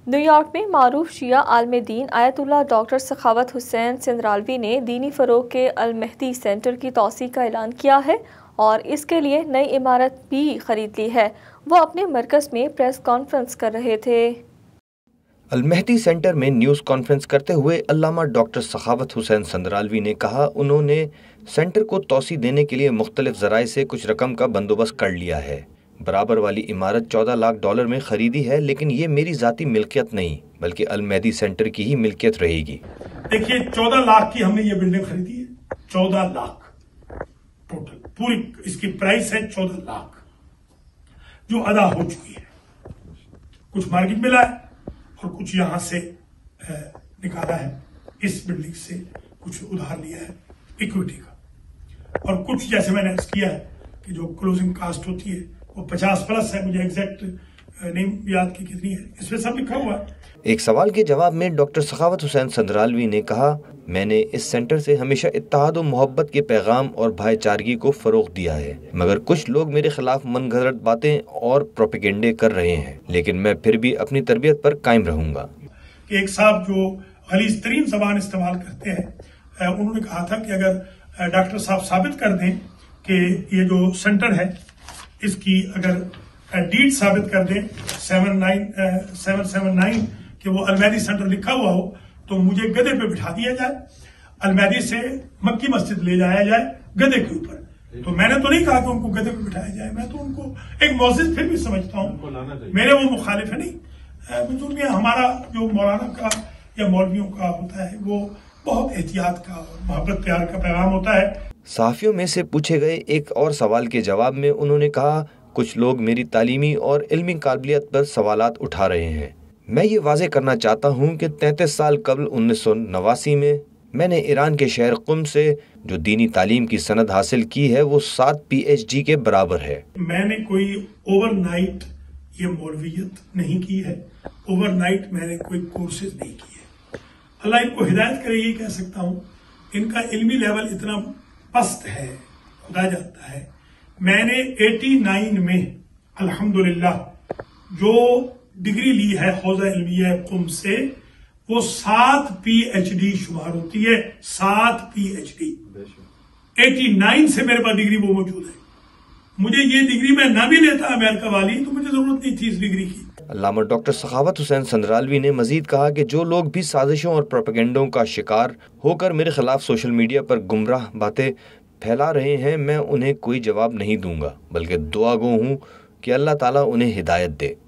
New York میں معروف شیعہ عالم دین آیت اللہ ڈاکٹر سخاوت حسین سندرالوی نے دینی فروغ کے المہدی سینٹر کی توسیع کا اعلان کیا ہے اور اس کے لیے نئی عمارت بھی خرید لی ہے۔ وہ اپنے مرکز میں پریس کانفرنس کر رہے تھے۔ المہدی سینٹر میں نیوز کانفرنس کرتے ہوئے علامہ ڈاکٹر سخاوت حسین سندرالوی نے کہا انہوں نے سینٹر کو توسیع دینے کے لیے مختلف ذرائع سے کچھ رقم کا بندوبست کر لیا ہے۔ برابر والی عمارت $14 لاکھ میں خریدی ہے، لیکن یہ میری ذاتی ملکیت نہیں بلکہ المہدی سینٹر کی ہی ملکیت رہے گی۔ دیکھیے 14 لاکھ کی ہم نے یہ بلڈنگ خریدی ہے، 14 لاکھ ٹوٹل، پوری اس کی پرائس ہے 14 لاکھ جو ادا ہو چکی ہے۔ کچھ مارکیٹ ملا ہے اور کچھ یہاں سے نکالا ہے، اس بلڈنگ سے کچھ ادھار لیا ہے ایکویٹی کا، اور کچھ جیسے میں نے عرض کیا ہے کہ جو کلوزنگ کاسٹ ہوتی ہے وہ 50+ ہے، مجھے ایگزیکٹ نہیں یاد کی کتنی ہے، اس میں سب لکھا ہوا ہے۔ ایک سوال کے جواب میں ڈاکٹر سخاوت حسین سندرالوی نے کہا میں نے اس سینٹر سے ہمیشہ اتحاد و محبت کے پیغام اور بھائی چارگی کو فروغ دیا ہے، مگر کچھ لوگ میرے خلاف من گھڑت باتیں اور پروپیگنڈے کر رہے ہیں، لیکن میں پھر بھی اپنی تربیت پر قائم رہوں گا۔ کہ ایک صاحب جو غلیظ ترین زبان استعمال کرتے ہیں، انہوں نے کہا تھا کہ اگر ڈاکٹر صاحب ثابت کر دیں کہ یہ جو سینٹر ہے اس کی اگر ڈیٹ ثابت کر دیں 779 کہ وہ المہدی سینٹر لکھا ہوا ہو تو مجھے گدھے پہ بٹھا دیا جائے، المہدی سے مکی مسجد لے جایا جائے گدھے کے اوپر۔ تو میں نے تو نہیں کہا کہ ان کو گدھے پہ بٹھایا جائے، میں تو ان کو ایک معزز پھر بھی سمجھتا ہوں، میرے وہ مخالف ہے نہیں۔ منظور میں ہمارا جو مولانا کا یا مولویوں کا ہوتا ہے وہ بہت احتیاط کا اور محبت پیار کا پیغام ہوتا ہے۔ صحافیوں میں سے پوچھے گئے ایک اور سوال کے جواب میں انہوں نے کہا کچھ لوگ میری تعلیمی اور علمی قابلیت پر سوالات اٹھا رہے ہیں۔ میں یہ واضح کرنا چاہتا ہوں کہ 33 سال قبل 1989 میں نے ایران کے شہر قم سے جو دینی تعلیم کی سند حاصل کی ہے وہ 7 PhD کے برابر ہے۔ میں نے کوئی اوور نائٹ یہ مولویت نہیں کی ہے، اوور نائٹ میں نے کوئی کورسز نہیں کی ہے۔ اللہ ان کو ہدایت کرے، یہ کہہ سکتا ہوں ان کا علمی لیول اتنا پست ہے، خدا جانتا ہے۔ میں نے 89 میں الحمدللہ جو ڈگری لی ہے حوزہ علمیہ قم سے وہ 7 PhD شمار ہوتی ہے، 7 PhD 89 سے میرے پاس ڈگری وہ موجود ہے۔ مجھے یہ ڈگری میں نہ بھی لیتا امریکہ والی تو مجھے ضرورت نہیں تھی اس ڈگری کی۔ علامہ ڈاکٹر سخاوت حسین سندرالوی نے مزید کہا کہ جو لوگ بھی سازشوں اور پروپیگنڈوں کا شکار ہو کر میرے خلاف سوشل میڈیا پر گمراہ باتیں پھیلا رہے ہیں میں انہیں کوئی جواب نہیں دوں گا بلکہ دعا گو ہوں کہ اللہ تعالیٰ انہیں ہدایت دے۔